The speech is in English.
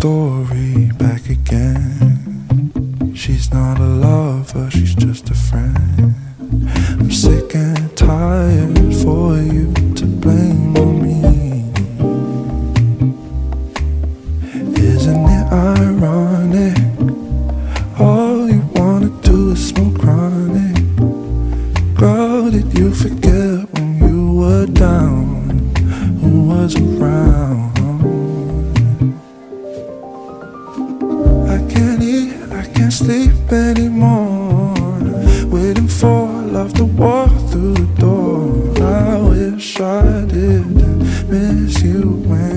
story back again. She's not a lover, she's just a friend. I'm sick and tired for you to blame on me. Isn't it ironic? All you wanna do is smoke chronic. Girl, did you forget when you were down? Who was around? I can't eat, I can't sleep anymore, waiting for love to walk through the door. I wish I didn't miss you when